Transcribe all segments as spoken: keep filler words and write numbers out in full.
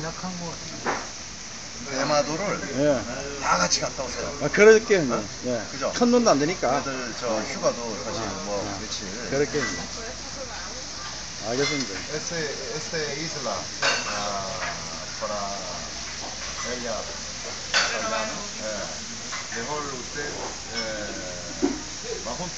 약한 거 같아. 대마도를 예. 다 같이 갔다 오세요. 아, 그렇게, 어? 예. 그죠? 큰 돈도 안 되니까. 애들 저 휴가도 사실 뭐 어. 며칠. 그렇게. 알겠습니다. Este, este isla ah, para ella Salgana, eh, mejor usted eh, va junto.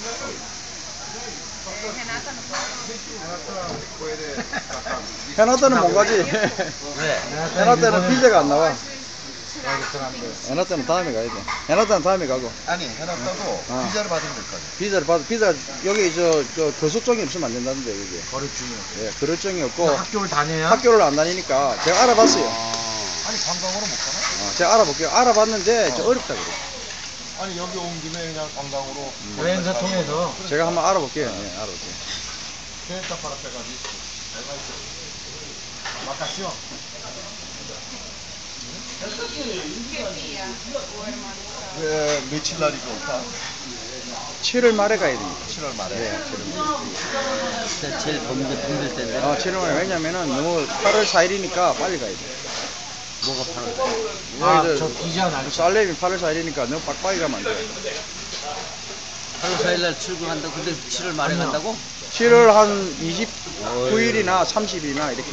Renata puede escapar. 해나다는 못 가지. 왜? 해나다는 비자가 안 나와. 사람들. 해나다는 다음에 가야 돼. 해나다는 다음에 가고. 아니 해놨다고 어. 비자를 받으면 될 거 아니야. 비자를 받아, 비자, 여기 저, 저 교수증이 없으면 안 된다는데, 여기. 거류증이. 예, 그럴증이 없고. 학교를 다녀야? 학교를 안 다니니까 제가 알아봤어요. 아니 관광으로 못 가나? 어, 제가 알아볼게요. 알아봤는데 저 어렵다 그래. 아니 여기 온 김에 그냥 관광으로 여행사 통해서. 제가 한번 알아볼게요. 예, 알아볼게요. Quinta para pegar isso. Aí vai ser. Vacação. 왜 며칠 날이 좋다? 칠월 말에 가야 됩니다. 칠월 말에. 예, 칠월 말에. 제일 봄이 힘들 텐데. 어, 칠월 말에. 왜냐면은 너무 팔월 사일이니까 빨리 가야 돼. 뭐가 팔월? 여기 아, 저 비자 날짜. 살렘이 팔월 사일이니까 너무 빡빡이 가면 안 돼. 팔월 사일 날 출국한다. 근데 칠월 말에 간다고? 칠월 한 이십구 일이나 삼십 일이나 이렇게.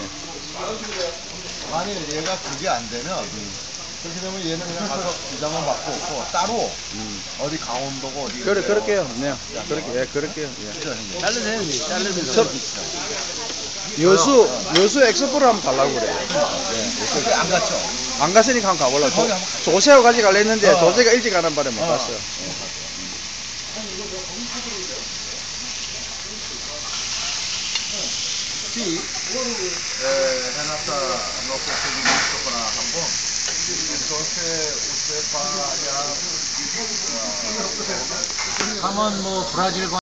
만일 얘가 그게 안 되면 그렇게 되면 얘는 그냥 가서 비자만 받고 없고 따로 음. 어디 강원도고 어디 그래, 그렇게요. 네. 그렇게, 예, 그렇게요. 예. 자르세요, 형님. 자르면서. 저- 여수, 여수 엑스포를 한번 가려고 그래. 그게 안 갔죠? 안 갔으니까 한번 가보려고. 거기 조, 한번 조세호 가지 갈라 했는데, 어. 조세가 일찍 가는 바람에 못 어. 갔어요. Sí, eh, Renata no conseguí mucho para Japón, entonces usted para allá. 가면 뭐 브라질